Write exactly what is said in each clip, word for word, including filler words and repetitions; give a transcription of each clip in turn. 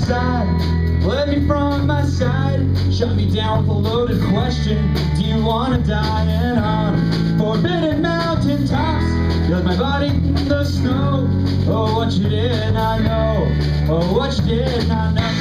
side, led me from my side, shut me down with a loaded question. Do you wanna die? And on forbidden mountain tops, you left my body in the snow. Oh, what you did not know. Oh, what you did not know.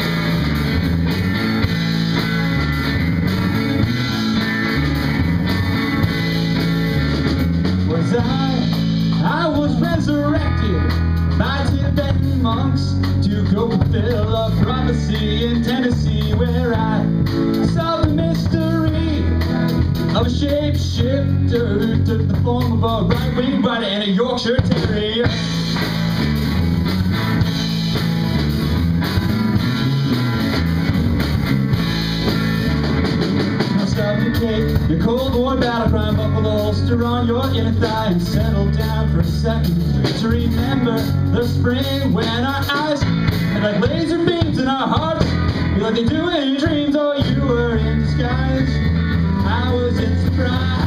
Was I, I was resurrected by Tibetan monks to go fulfill a prophecy in Tennessee, where I saw the mystery of a shapeshifter who took the form of a right-wing rider and a Yorkshire Terrier. Now suffocate your Cold War battle cry, buckle a holster on your inner thigh and settle down for a second to remember the spring when our eyes had like laser beams in our hearts, be like they do in dreams. Oh, you were in disguise, I was in surprise.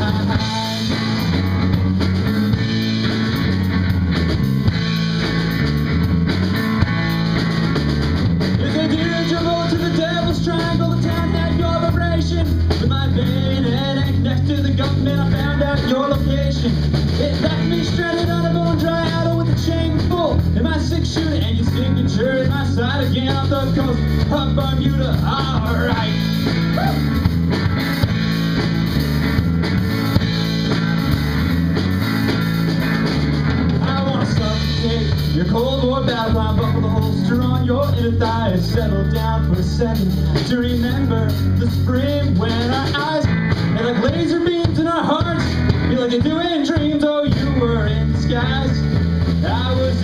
Is a dirigible to the devil's triangle, the town had your vibration. With my bayonet anchored next to the government, I found out your location. It left me stranded on a bone dry idle with a chain full in my six shooter and your signature in my side again off the coast of Bermuda. Alright. I wanna suffocate your Cold War battle cry, buckle the holster on your inner thigh and settle down for a second to remember the spring when our eyes had like laser beams in our hearts, be like they do in dreams. Oh, you were in disguise, I was